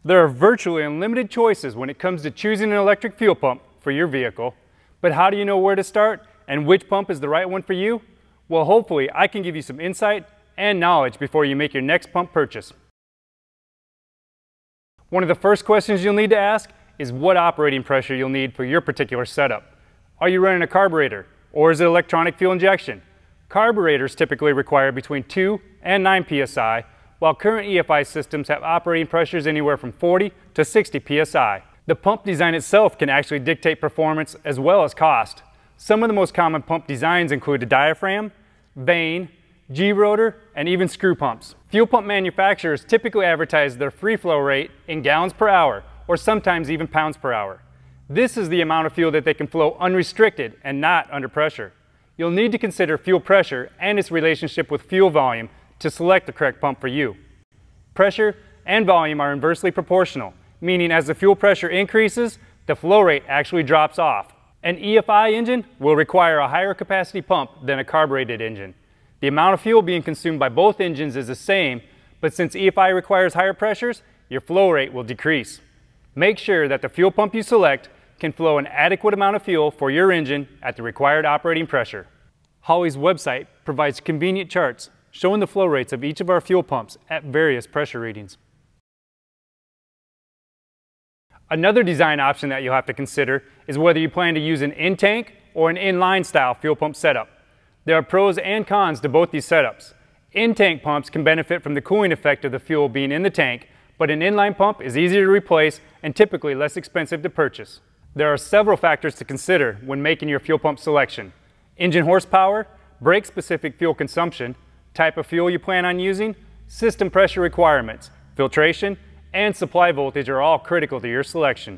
There are virtually unlimited choices when it comes to choosing an electric fuel pump for your vehicle, but how do you know where to start and which pump is the right one for you? Well, hopefully I can give you some insight and knowledge before you make your next pump purchase. One of the first questions you'll need to ask is what operating pressure you'll need for your particular setup. Are you running a carburetor, or is it electronic fuel injection? Carburetors typically require between 2 and 9 psi, while current EFI systems have operating pressures anywhere from 40 to 60 psi. The pump design itself can actually dictate performance as well as cost. Some of the most common pump designs include a diaphragm, vane, G-rotor, and even screw pumps. Fuel pump manufacturers typically advertise their free flow rate in gallons per hour, or sometimes even pounds per hour. This is the amount of fuel that they can flow unrestricted and not under pressure. You'll need to consider fuel pressure and its relationship with fuel volume to select the correct pump for you. Pressure and volume are inversely proportional, meaning as the fuel pressure increases, the flow rate actually drops off. An EFI engine will require a higher capacity pump than a carbureted engine. The amount of fuel being consumed by both engines is the same, but since EFI requires higher pressures, your flow rate will decrease. Make sure that the fuel pump you select can flow an adequate amount of fuel for your engine at the required operating pressure. Holley's website provides convenient charts showing the flow rates of each of our fuel pumps at various pressure readings. Another design option that you'll have to consider is whether you plan to use an Intank or an Inline style fuel pump setup. There are pros and cons to both these setups. In-tank pumps can benefit from the cooling effect of the fuel being in the tank, but an inline pump is easier to replace and typically less expensive to purchase. There are several factors to consider when making your fuel pump selection. Engine horsepower, brake-specific fuel consumption, type of fuel you plan on using, system pressure requirements, filtration, and supply voltage are all critical to your selection.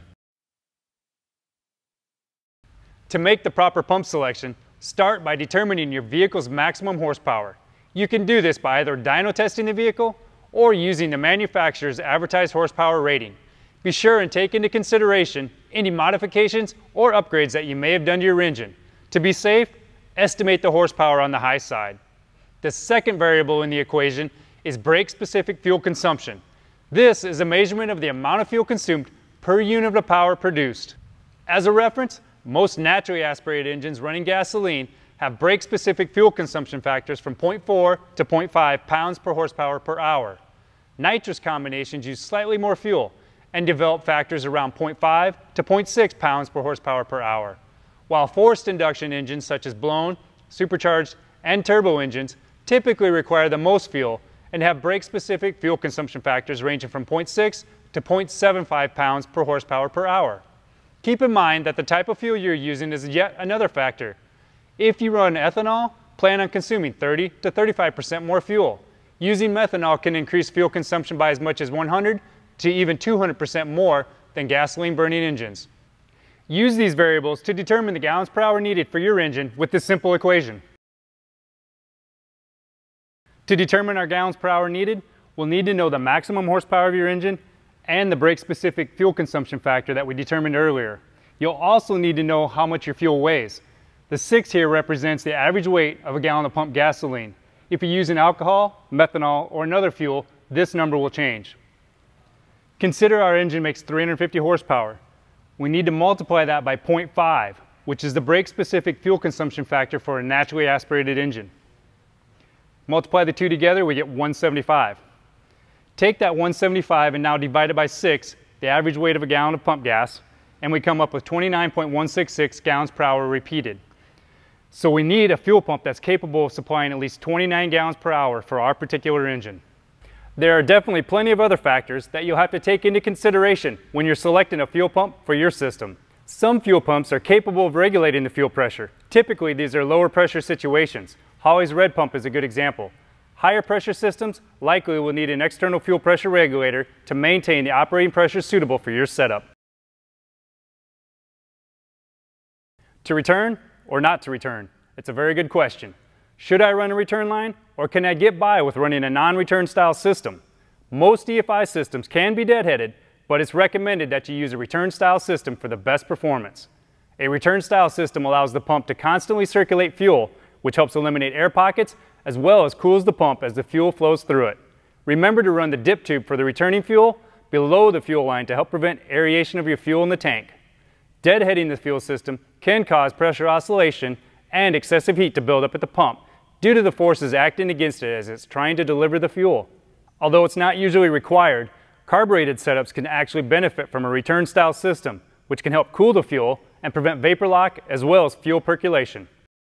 To make the proper pump selection, start by determining your vehicle's maximum horsepower. You can do this by either dyno testing the vehicle or using the manufacturer's advertised horsepower rating. Be sure and take into consideration any modifications or upgrades that you may have done to your engine. To be safe, estimate the horsepower on the high side. The second variable in the equation is brake-specific fuel consumption. This is a measurement of the amount of fuel consumed per unit of power produced. As a reference, most naturally aspirated engines running gasoline have brake-specific fuel consumption factors from 0.4 to 0.5 pounds per horsepower per hour. Nitrous combinations use slightly more fuel and develop factors around 0.5 to 0.6 pounds per horsepower per hour, while forced induction engines such as blown, supercharged, and turbo engines typically require the most fuel and have brake-specific fuel consumption factors ranging from 0.6 to 0.75 pounds per horsepower per hour. Keep in mind that the type of fuel you're using is yet another factor. If you run ethanol, plan on consuming 30 to 35% more fuel. Using methanol can increase fuel consumption by as much as 100 to even 200% more than gasoline-burning engines. Use these variables to determine the gallons per hour needed for your engine with this simple equation. To determine our gallons per hour needed, we'll need to know the maximum horsepower of your engine and the brake-specific fuel consumption factor that we determined earlier. You'll also need to know how much your fuel weighs. The 6 here represents the average weight of a gallon of pumped gasoline. If you're using alcohol, methanol, or another fuel, this number will change. Consider our engine makes 350 horsepower. We need to multiply that by 0.5, which is the brake-specific fuel consumption factor for a naturally aspirated engine. Multiply the two together, we get 175. Take that 175 and now divide it by 6, the average weight of a gallon of pump gas, and we come up with 29.166 gallons per hour repeated. So we need a fuel pump that's capable of supplying at least 29 gallons per hour for our particular engine. There are definitely plenty of other factors that you'll have to take into consideration when you're selecting a fuel pump for your system. Some fuel pumps are capable of regulating the fuel pressure. Typically, these are lower pressure situations. Holley's red pump is a good example. Higher pressure systems likely will need an external fuel pressure regulator to maintain the operating pressure suitable for your setup. To return or not to return? It's a very good question. Should I run a return line, or can I get by with running a non-return style system? Most EFI systems can be deadheaded, but it's recommended that you use a return style system for the best performance. A return style system allows the pump to constantly circulate fuel, which helps eliminate air pockets as well as cools the pump as the fuel flows through it. Remember to run the dip tube for the returning fuel, below the fuel line to help prevent aeration of your fuel in the tank. Deadheading the fuel system can cause pressure oscillation and excessive heat to build up at the pump due to the forces acting against it as it's trying to deliver the fuel. Although it's not usually required, carbureted setups can actually benefit from a return style system, which can help cool the fuel and prevent vapor lock as well as fuel percolation.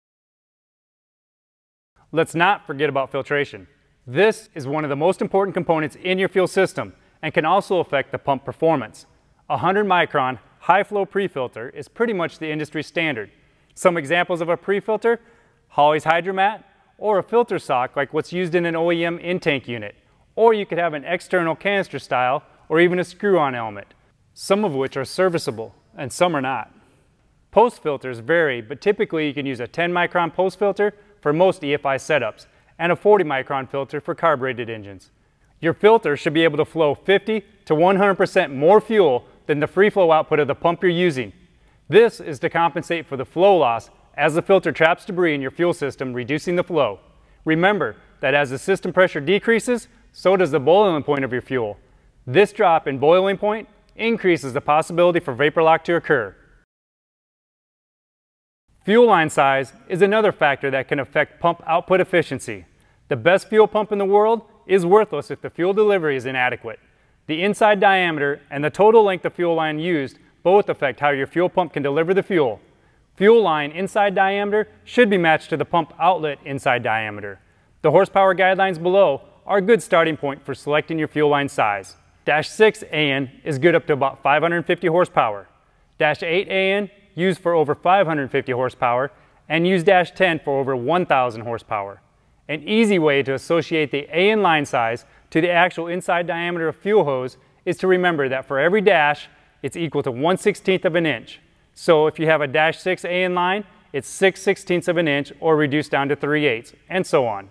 Let's not forget about filtration. This is one of the most important components in your fuel system and can also affect the pump performance. A 100 micron high flow pre-filter is pretty much the industry standard. Some examples of a pre-filter: Holley's Hydromat, or a filter sock like what's used in an OEM Intank unit. Or you could have an external canister style or even a screw-on element, some of which are serviceable and some are not. Post filters vary, but typically you can use a 10 micron post filter for most EFI setups and a 40 micron filter for carbureted engines. Your filter should be able to flow 50 to 100% more fuel than the free flow output of the pump you're using. This is to compensate for the flow loss as the filter traps debris in your fuel system, reducing the flow. Remember that as the system pressure decreases, so does the boiling point of your fuel. This drop in boiling point increases the possibility for vapor lock to occur. Fuel line size is another factor that can affect pump output efficiency. The best fuel pump in the world is worthless if the fuel delivery is inadequate. The inside diameter and the total length of fuel line used both affect how your fuel pump can deliver the fuel. Fuel line inside diameter should be matched to the pump outlet inside diameter. The horsepower guidelines below are a good starting point for selecting your fuel line size. Dash 6 AN is good up to about 550 horsepower. Dash 8 AN used for over 550 horsepower, and use Dash 10 for over 1,000 horsepower. An easy way to associate the AN line size to the actual inside diameter of fuel hose is to remember that for every dash, it's equal to 1/16 of an inch. So if you have a Dash 6 AN line, it's 6/16 of an inch or reduced down to 3/8, and so on.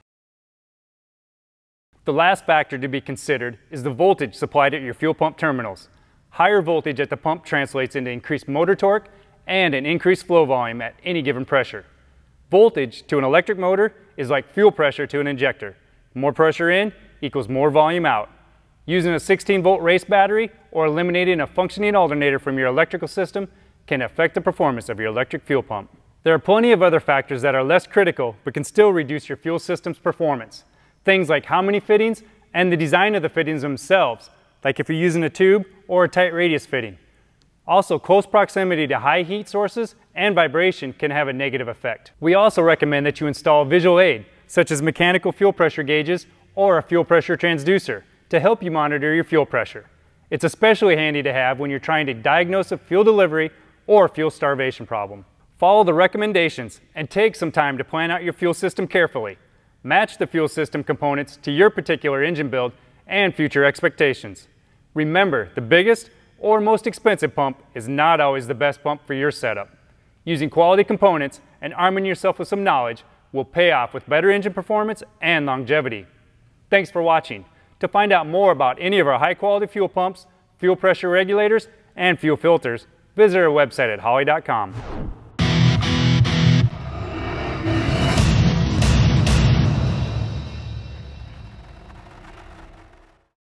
The last factor to be considered is the voltage supplied at your fuel pump terminals. Higher voltage at the pump translates into increased motor torque and an increased flow volume at any given pressure. Voltage to an electric motor is like fuel pressure to an injector. More pressure in equals more volume out. Using a 16-volt race battery or eliminating a functioning alternator from your electrical system can affect the performance of your electric fuel pump. There are plenty of other factors that are less critical but can still reduce your fuel system's performance. Things like how many fittings and the design of the fittings themselves, like if you're using a tube or a tight radius fitting. Also, close proximity to high heat sources and vibration can have a negative effect. We also recommend that you install a visual aid, such as mechanical fuel pressure gauges or a fuel pressure transducer, to help you monitor your fuel pressure. It's especially handy to have when you're trying to diagnose a fuel delivery or fuel starvation problem. Follow the recommendations and take some time to plan out your fuel system carefully. Match the fuel system components to your particular engine build and future expectations. Remember, the biggest or most expensive pump is not always the best pump for your setup. Using quality components and arming yourself with some knowledge will pay off with better engine performance and longevity. Thanks for watching. To find out more about any of our high-quality fuel pumps, fuel pressure regulators, and fuel filters, visit our website at holley.com.